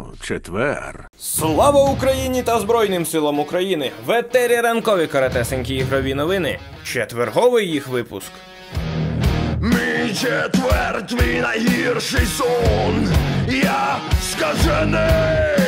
четвер. Слава Україні та Збройним силам України! В етері ранкові коротесенькі ігрові новини. Четверговий їх випуск. Мій четвер, твій найгірший сон. Я скажений.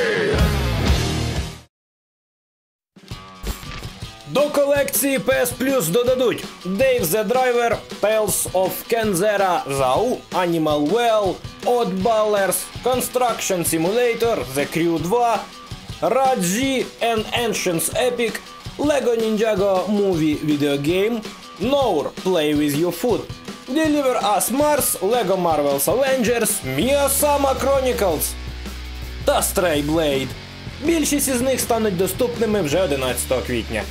До колекції PS Plus додадуть Dave the Driver, Tales of Kenzera, ZAU, Animal Well, Oddballers, Construction Simulator, The Crew 2, Raji and Ancients Epic, Lego Ninjago Movie Video Game, Nour Play With Your Food, Deliver Us Mars, Lego Marvel's Avengers, Miasama Chronicles та Stray Blade. Більшість із них стануть доступними вже 11 квітня.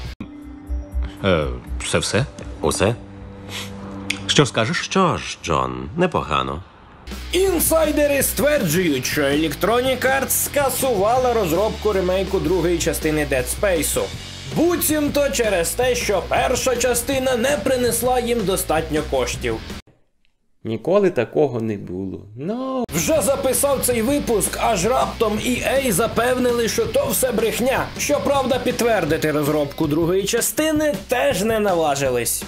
Це все? Усе? Що скажеш? Що ж, Джон, непогано. Інсайдери стверджують, що Electronic Arts скасувала розробку ремейку другої частини Dead Space. Буцімто через те, що перша частина не принесла їм достатньо коштів. Ніколи такого не було. Вже записав цей випуск, аж раптом EA запевнили, що то все брехня. Щоправда, підтвердити розробку другої частини теж не наважились.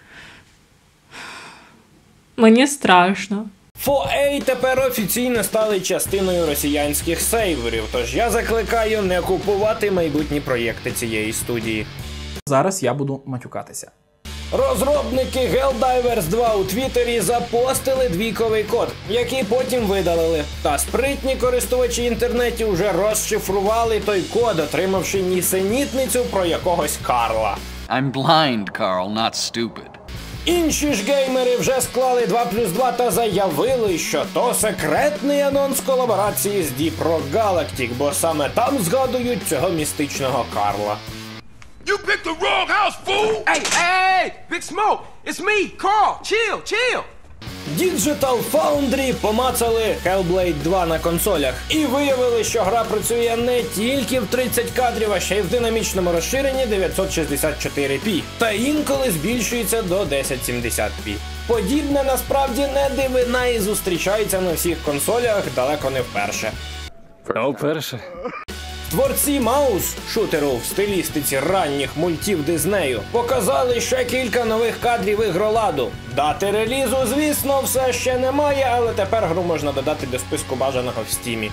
Мені страшно. 4A тепер офіційно стали частиною росіянських сейверів, тож я закликаю не купувати майбутні проєкти цієї студії. Зараз я буду матюкатися. Розробники Helldivers 2 у Твіттері запостили двійковий код, який потім видалили. Та спритні користувачі інтернетів вже розшифрували той код, отримавши нісенітницю про якогось Карла. I'm blind, Carl, not stupid. Інші ж геймери вже склали 2+2 та заявили, що то секретний анонс колаборації з Deep Rock Galactic, бо саме там згадують цього містичного Карла. You picked the wrong house, fool! Hey, Big Smoke! It's me, Carl! Chill! Digital Foundry помацали Hellblade 2 на консолях і виявили, що гра працює не тільки в 30 кадрів, а ще й в динамічному розширенні 964p, та інколи збільшується до 1070p. Подібне насправді не дивина і зустрічається на всіх консолях далеко не вперше. Вперше? Творці Маус, шутеру в стилістиці ранніх мультів Диснею, показали ще кілька нових кадрів ігроладу. Дати релізу, звісно, все ще немає, але тепер гру можна додати до списку бажаного в Стімі.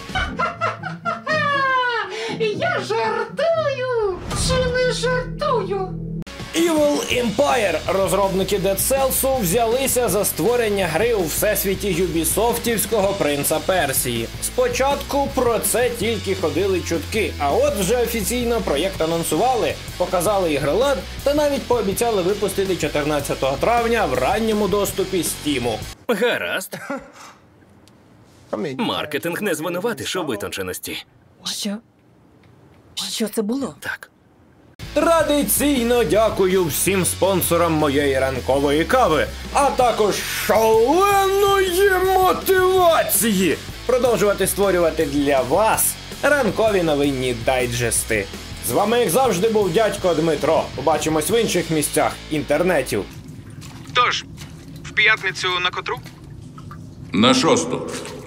Я жартую! Чи не жартую? Evil Empire, розробники Dead Cells, взялися за створення гри у всесвіті юбісофтівського принца Персії. Спочатку про це тільки ходили чутки, а от вже офіційно проєкт анонсували, показали ігролад та навіть пообіцяли випустити 14 травня в ранньому доступі Стіму. Гаразд. Маркетинг не звинуватиш у витонченості. Що це було? Так. Традиційно дякую всім спонсорам моєї ранкової кави, а також шаленої мотивації продовжувати створювати для вас ранкові новинні дайджести. З вами, як завжди, був дядько Дмитро. Побачимось в інших місцях інтернетів. Тож, в п'ятницю на котру? На 6.